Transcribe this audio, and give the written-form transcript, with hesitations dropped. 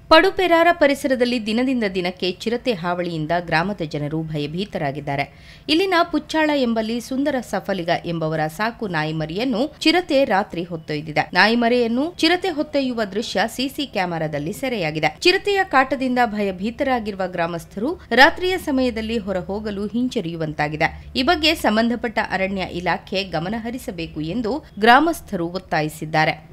ಪಡುಪೆರಾರ ಪರಿಸರದಲ್ಲಿ ದಿನದಿಂದ ದಿನಕ್ಕೆ ಚಿರತೆ ಹಾವಳಿಯಿಂದ ಗ್ರಾಮದ ಜನರು ಭಯಭೀತರಾಗಿದ್ದಾರೆ. ಇಲ್ಲಿನ ಪುಚ್ಚಾಳ ಎಂಬಲ್ಲಿ ಸುಂದರ ಸಫಲಿಗ ಎಂಬವರ ಸಾಕು ನಾಯಿಮರಿಯನ್ನು ಚಿರತೆ ರಾತ್ರಿ ಹೊತ್ತೊಯ್ದಿದೆ. ನಾಯಿಮರಿಯನ್ನು ಚಿರತೆ ಹೊತ್ತೊಯ್ಯುವ ದೃಶ್ಯ ಸಿಸಿ ಕ್ಯಾಮೆರಾದಲ್ಲಿ ಸೆರೆಯಾಗಿದೆ. ಚಿರತೆಯ ಕಾಟದಿಂದ ಭಯಭೀತರಾಗಿರುವ ಗ್ರಾಮಸ್ಥರು ರಾತ್ರಿಯ ಸಮಯದಲ್ಲಿ ಹೊರಹೋಗಲು ಹಿಂಜರಿಯುವಂತಾಗಿದೆ. ಈ ಬಗ್ಗೆ ಸಂಬಂಧಪಟ್ಟ ಅರಣ್ಯ ಇಲಾಖೆ ಗಮನ ಹರಿಸಬೇಕು ಎಂದು ಗ್ರಾಮಸ್ಥರು ಒತ್ತಾಯಿಸಿದ್ದಾರೆ.